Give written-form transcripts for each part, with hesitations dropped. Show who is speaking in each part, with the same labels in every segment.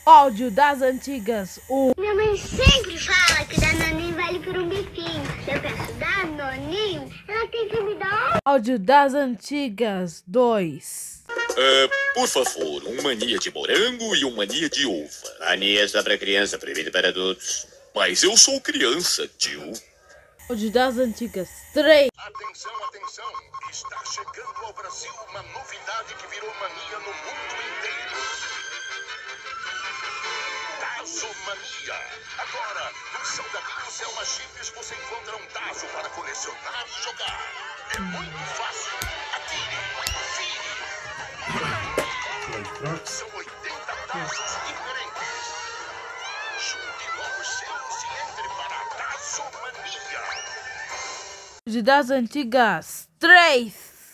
Speaker 1: Áudio das antigas 1.
Speaker 2: Minha mãe sempre fala que Danoninho vale por um bifinho. Se eu peço Danoninho, ela tem que me dar
Speaker 1: Áudio das antigas 2.
Speaker 3: Por favor, um mania de morango e um mania de uva.
Speaker 4: Mania só pra criança, proibido para adultos.
Speaker 3: Mas eu sou criança, tio.
Speaker 1: Áudio das antigas 3.
Speaker 5: Atenção, atenção! Está chegando ao Brasil uma novidade que virou mania no mundo inteiro. Tazomania. Agora, nos salgadinhos Selma Chips você encontra um tazo para colecionar e jogar. É muito fácil. Atire, vire. São 80 tazos diferentes. Junte logo os seus e entre para a Tazomania.
Speaker 1: Áudio das antigas 3.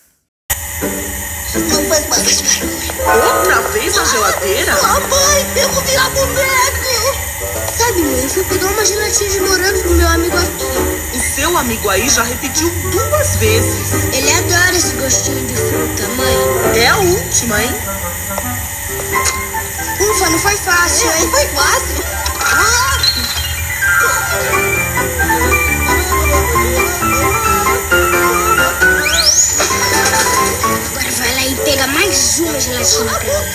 Speaker 6: Não faz mais barulho.
Speaker 7: Outra vez na geladeira?
Speaker 6: Mãe, eu vou virar boneco. Sabe, mãe, eu fui pegar uma gelatina de morango pro meu amigo aqui.
Speaker 7: O seu amigo aí já repetiu 2 vezes.
Speaker 6: Ele adora esse gostinho de fruta, mãe.
Speaker 7: É a última, hein?
Speaker 6: Ufa, não foi fácil, hein? Foi fácil. Agora vai lá e pega mais uma gelatina pra mim.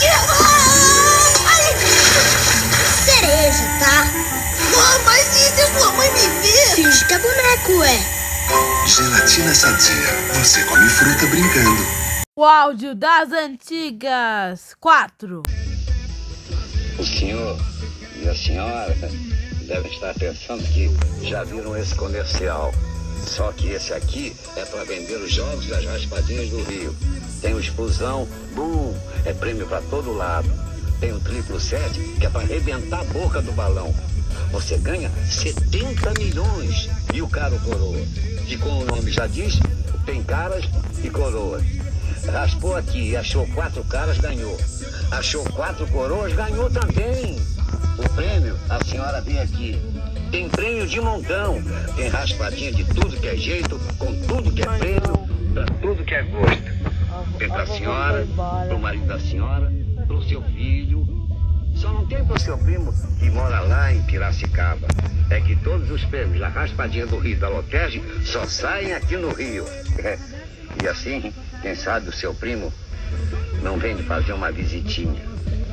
Speaker 6: Cereja, tá? Mas e se a sua mãe me ver? Finge que é boneco,
Speaker 8: Gelatina Sadia. Você come fruta brincando.
Speaker 1: O áudio das antigas 4.
Speaker 9: O senhor e a senhora devem estar pensando que já viram esse comercial. Só que esse aqui é para vender os jogos das raspadinhas do Rio. Tem o explosão, boom, é prêmio para todo lado. Tem o triplo 7, que é para arrebentar a boca do balão. Você ganha 70 milhões. E o caro coroa, que como o nome já diz, tem caras e coroas. Raspou aqui e achou 4 caras, ganhou. Achou 4 coroas, ganhou também. O prêmio, a senhora vem aqui. Tem prêmio de montão. Tem raspadinha de tudo que é jeito, com tudo que é prêmio, pra tudo que é gosto. Tem pra senhora, pro marido da senhora, pro seu filho. Só não tem pro seu primo que mora lá em Piracicaba. É que todos os prêmios da raspadinha do Rio da Lotege só saem aqui no Rio. E assim, quem sabe o seu primo não vem de fazer uma visitinha.